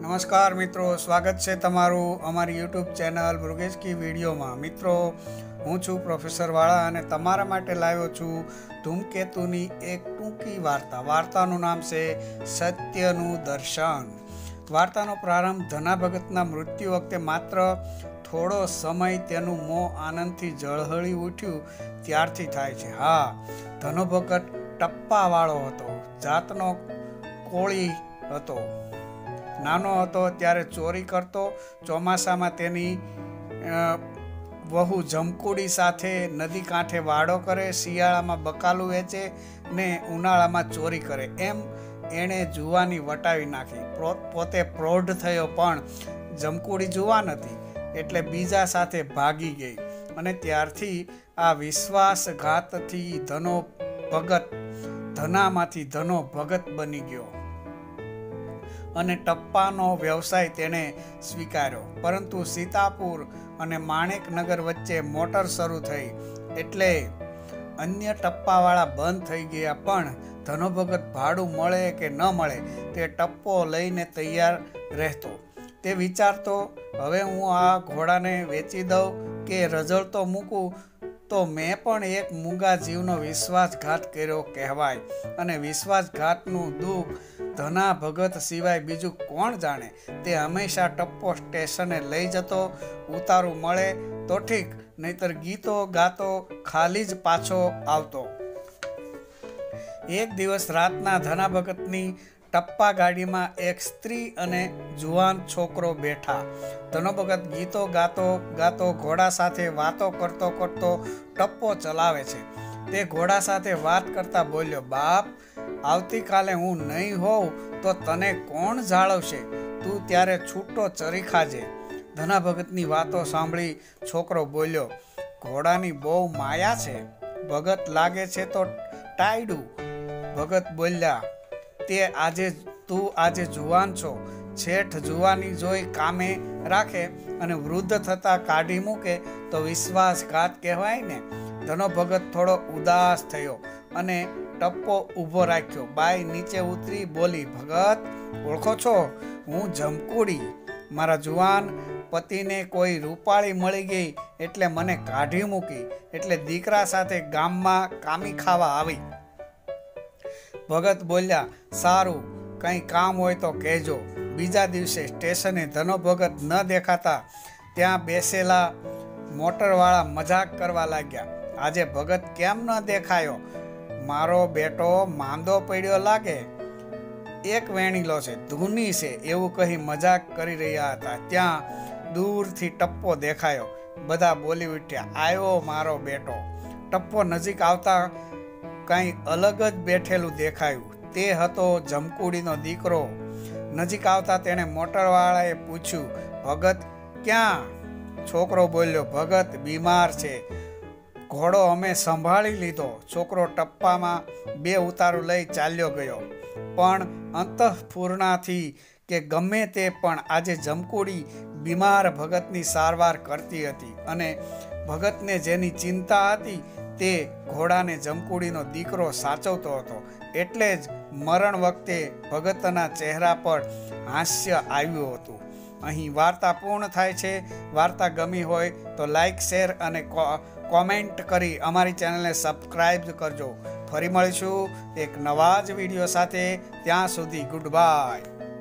નમસ્કાર મિત્રો, સ્વાગત છે તમારું અમારી યુટ્યુબ ચેનલ મૃગેશ કી વિડીયોમાં। મિત્રો, હું છું પ્રોફેસર વાળા અને તમારા માટે લાવ્યો છું ધૂમકેતુની એક ટૂંકી વાર્તા। વાર્તાનું નામ છે સત્યનું દર્શન। વાર્તાનો પ્રારંભ ધના ભગતના મૃત્યુ વખતે માત્ર થોડો સમય તેનું મોં આનંદથી ઝળહળી ઉઠ્યું ત્યારથી થાય છે। હા, ધનો ભગત ટપ્પાવાળો હતો, જાતનો કોળી હતો। નાનો હતો ત્યારે ચોરી કરતો, ચોમાસામાં તેની વહુ જમકુડી સાથે નદી કાંઠે વાડો કરે, શિયાળામાં બકાલું વેચે ને ઉનાળામાં ચોરી કરે। એમ એણે જુવાની વટાવી નાખી। પોતે પ્રૌઢ થયો પણ જમકુડી જુવાન હતી એટલે બીજા સાથે ભાગી ગઈ અને ત્યારથી આ વિશ્વાસઘાતથી ધનામાંથી ધનો ભગત બની ગયો અને ટપ્પાનો વ્યવસાય તેણે સ્વીકાર્યો। પરંતુ સીતાપુર અને માણેકનગર વચ્ચે મોટર શરૂ થઈ એટલે અન્ય ટપ્પાવાળા બંધ થઈ ગયા। પણ ધનો ભગત ભાડું મળે કે ન મળે તે ટપ્પો લઈને તૈયાર રહેતો। તે વિચારતો, હવે હું આ ઘોડાને વેચી દઉં કે રઝળતો મૂકું તો મેં પણ એક મૂંગા જીવનો વિશ્વાસઘાત કર્યો કહેવાય અને વિશ્વાસઘાતનું દુઃખ ધના ભગત સિવાય બીજું કોણ જાણે। તે હંમેશા ટપ્પો સ્ટેશને લઈ જતો, ઉતારું મળે તો ઠીક, નહીતર ગીતો ગાતો ખાલી જ પાછો આવતો। એક દિવસ રાતના ધના ભગતની ટપ્પા ગાડીમાં એક સ્ત્રી અને જુવાન છોકરો બેઠા। ધનો ભગત ગીતો ગાતો ગાતો ઘોડા સાથે વાતો કરતો કરતો ટપ્પો ચલાવે છે। તે ઘોડા સાથે વાત કરતા બોલ્યો, બાપ, આવતીકાલે હું નહીં હોઉં તો તને કોણ જાળવશે? તું ત્યારે છૂટો ચરી ખાજે। ધના ભગતની વાતો સાંભળી છોકરો બોલ્યો, ઘોડાની બહુ માયા છે, ભગત લાગે છે તો ટાયડું। ભગત બોલ્યા, તું આજે જુવાન છો, છેઠ જુવાની જોઈ કામે રાખે અને વૃદ્ધ થતા કાઢી મૂકે તો વિશ્વાસઘાત કહેવાય ને। ધનો ભગત થોડો ઉદાસ થયો અને ટપ્પો ઊભો રાખ્યો। બાઈ નીચે ઉતરી બોલી, ભગત, ઓળખો છો? હું જમકુડી। મારા જુવાન પતિને કોઈ રૂપાળી મળી ગઈ એટલે મને કાઢી મૂકી, એટલે દીકરા સાથે ગામમાં કામી ખાવા આવી। ભગત બોલ્યા, સારું, કંઈ કામ હોય તો કહેજો। બીજા દિવસે સ્ટેશને ધનો ભગત ન દેખાતા ત્યાં બેસેલા મોટરવાળા મજાક કરવા લાગ્યા, આજે ભગત કેમ ન દેખાયો? મારો બેટો માંદો પડ્યો લાગે, એક વેણીલો છે, ધૂની છે, એવું કહી મજાક કરી રહ્યા હતા। ત્યાં દૂરથી ટપ્પો દેખાયો। બધા બોલી ઉઠ્યા, આવ્યો મારો બેટો। ટપ્પો નજીક આવતા કંઈ અલગ જ બેઠેલું દેખાયું। તે હતો જમકુડીનો દીકરો। નજીક આવતા તેણે મોટરવાળાએ પૂછ્યું, ભગત ક્યાં? છોકરો બોલ્યો, ભગત બીમાર છે, ઘોડો અમે સંભાળી લીધો। છોકરો ટપ્પામાં 2 ઉતારું લઈ ચાલ્યો ગયો। પણ અંતઃપૂર્ણાથી કે ગમે તે પણ આજે જમકુડી બીમાર ભગતની સારવાર કરતી હતી અને ભગતને જેની ચિંતા હતી તે ઘોડાને જમકુડીનો દીકરો સાચવતો હતો। એટલે જ મરણ વખતે ભગતના ચહેરા પર હાસ્ય આવ્યું હતું। અહીં વાર્તા પૂર્ણ થાય છે। વાર્તા ગમી હોય તો લાઈક, શેર અને કોમેન્ટ કરી અમારી ચેનલને સબસ્ક્રાઈબ કરજો। ફરી મળીશું એક નવા જ વિડીયો સાથે। ત્યાં સુધી ગુડ બાય।